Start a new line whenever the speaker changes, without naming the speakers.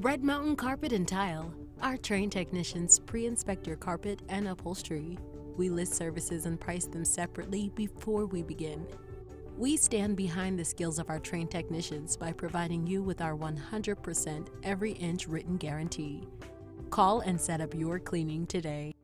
Red Mountain Carpet and Tile. Our trained technicians pre-inspect your carpet and upholstery. We list services and price them separately before we begin. We stand behind the skills of our trained technicians by providing you with our 100% every inch written guarantee. Call and set up your cleaning today.